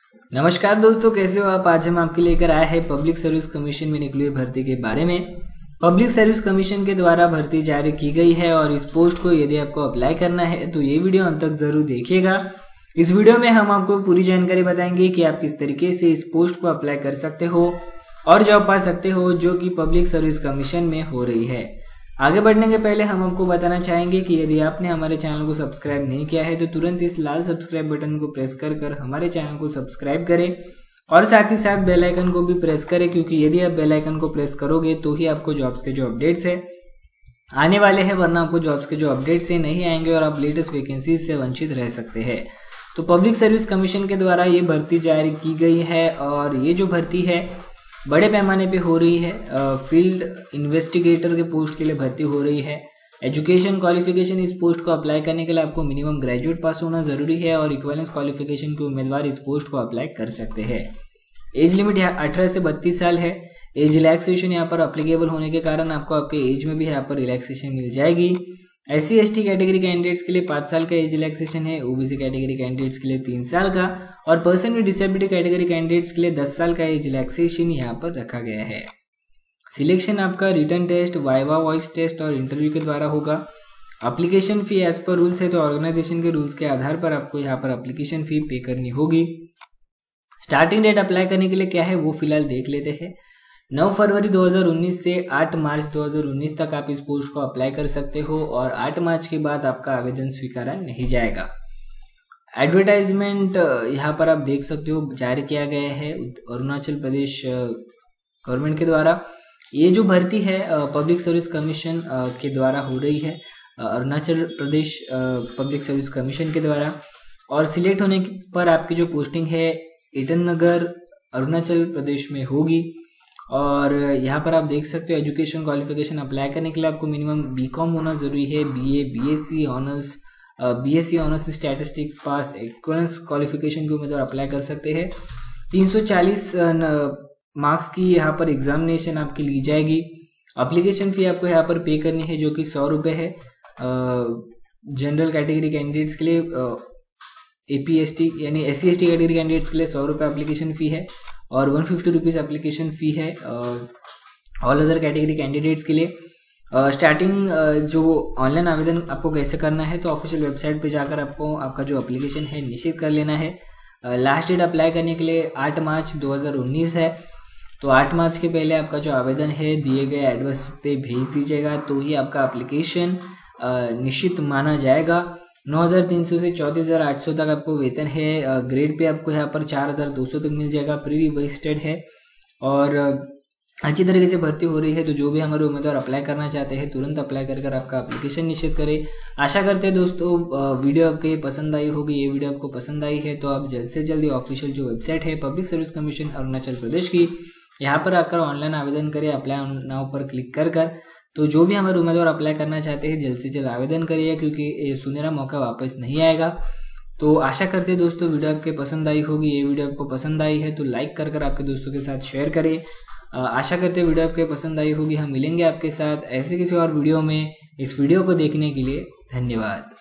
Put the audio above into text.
नमस्कार दोस्तों, कैसे हो आप। आज हम आपके लेकर आए हैं पब्लिक सर्विस कमीशन में निकली भर्ती के बारे में। पब्लिक सर्विस कमीशन के द्वारा भर्ती जारी की गई है और इस पोस्ट को यदि आपको अप्लाई करना है तो ये वीडियो अंत तक जरूर देखिएगा। इस वीडियो में हम आपको पूरी जानकारी बताएंगे कि आप किस तरीके से इस पोस्ट को अप्लाई कर सकते हो और जॉब पा सकते हो जो कि पब्लिक सर्विस कमीशन में हो रही है। आगे बढ़ने के पहले हम आपको बताना चाहेंगे कि यदि आपने हमारे चैनल को सब्सक्राइब नहीं किया है तो तुरंत इस लाल सब्सक्राइब बटन को प्रेस कर हमारे चैनल को सब्सक्राइब करें और साथ ही साथ बेल आइकन को भी प्रेस करें, क्योंकि यदि आप बेल आइकन को प्रेस करोगे तो ही आपको जॉब्स के जो अपडेट्स है आने वाले हैं, वरना आपको जॉब्स के जो अपडेट्स है नहीं आएंगे और आप लेटेस्ट वैकेंसीज से वंचित रह सकते हैं। तो पब्लिक सर्विस कमीशन के द्वारा ये भर्ती जारी की गई है और ये जो भर्ती है बड़े पैमाने पे हो रही है। फील्ड इन्वेस्टिगेटर के पोस्ट के लिए भर्ती हो रही है। एजुकेशन क्वालिफिकेशन, इस पोस्ट को अप्लाई करने के लिए आपको मिनिमम ग्रेजुएट पास होना जरूरी है और इक्विवेलेंस क्वालिफिकेशन के उम्मीदवार इस पोस्ट को अप्लाई कर सकते हैं। एज लिमिट 18 से 32 साल है। एज रिलैक्सेशन यहाँ पर अप्लीकेबल होने के कारण आपको आपके एज में भी यहाँ पर रिलैक्सेशन मिल जाएगी। SC/ST कैटेगरी कैंडिडेट्स के लिए 5 साल का एज रिलैक्सेशन है। OBC कैटेगरी कैंडिडेट्स के लिए 3 साल का और person with disability category candidates के लिए 10 साल का एज रिलैक्सेशन यहाँ पर रखा गया है। सिलेक्शन आपका written test, viva voce test और इंटरव्यू के द्वारा होगा। Application fee as per rules है, तो ऑर्गेनाइजेशन के रूल्स के आधार पर आपको यहाँ पर एप्लीकेशन फी पे करनी होगी। स्टार्टिंग डेट अप्लाई करने के लिए क्या है वो फिलहाल देख लेते हैं। 9 फरवरी 2019 से 8 मार्च 2019 तक आप इस पोस्ट को अप्लाई कर सकते हो और 8 मार्च के बाद आपका आवेदन स्वीकारा नहीं जाएगा। एडवर्टाइजमेंट यहाँ पर आप देख सकते हो जारी किया गया है अरुणाचल प्रदेश गवर्नमेंट के द्वारा। ये जो भर्ती है पब्लिक सर्विस कमीशन के द्वारा हो रही है, Arunachal Pradesh public service commission के द्वारा। और सिलेक्ट होने पर आपकी जो पोस्टिंग है ईटानगर अरुणाचल प्रदेश में होगी। और यहाँ पर आप देख सकते हो एजुकेशन क्वालिफिकेशन अप्लाई करने के लिए आपको मिनिमम BCom होना जरूरी है। BSc honours statistics pass equivalence qualification के उम्मीदवार अप्लाई कर सकते हैं। 340 मार्क्स की यहाँ पर एग्जामिनेशन आपकी ली जाएगी। एप्लीकेशन फी आपको यहाँ पर पे करनी है जो कि 100 रुपये है। जनरल कैटेगरी कैंडिडेट्स के लिए AP/ST यानी SC/ST कैटेगरी कैंडिडेट्स के लिए 100 रुपये एप्लीकेशन फ़ी है और 150 रुपीज़ एप्लीकेशन फ़ी है ऑल अदर कैटेगरी कैंडिडेट्स के लिए। स्टार्टिंग जो ऑनलाइन आवेदन आपको कैसे करना है, तो ऑफिशियल वेबसाइट पे जाकर आपको आपका जो एप्लीकेशन है निश्चित कर लेना है। लास्ट डेट अप्लाई करने के लिए 8 मार्च 2019 है, तो 8 मार्च के पहले आपका जो आवेदन है दिए गए एड्रेस पे भेज दीजिएगा, तो ही आपका एप्लीकेशन निश्चित माना जाएगा। 9,300 से 34,800 तक आपको वेतन है। ग्रेड पे आपको यहाँ पर 4,200 तक मिल जाएगा। प्री वेस्टेड है और अच्छी तरीके से भर्ती हो रही है। तो जो भी हमारे उम्मीदवार अप्लाई करना चाहते हैं तुरंत अप्लाई कर आपका एप्लीकेशन निश्चित करें। आशा करते हैं दोस्तों वीडियो आपके पसंद आई होगी। ये वीडियो आपको पसंद आई है तो आप जल्द से जल्द ऑफिशियल जो वेबसाइट है public service commission Arunachal Pradesh की, यहाँ पर आकर ऑनलाइन आवेदन करें। अप्लाई नाउ पर क्लिक कर तो जो भी हमारे उम्मीदवार अप्लाई करना चाहते हैं जल्द से जल्द आवेदन करिए, क्योंकि ये सुनहरा मौका वापस नहीं आएगा। तो आशा करते हैं दोस्तों वीडियो आपके पसंद आई होगी। ये वीडियो आपको पसंद आई है तो लाइक कर आपके दोस्तों के साथ शेयर करें। आशा करते हैं वीडियो आपके पसंद आई होगी। हम मिलेंगे आपके साथ ऐसे किसी और वीडियो में। इस वीडियो को देखने के लिए धन्यवाद।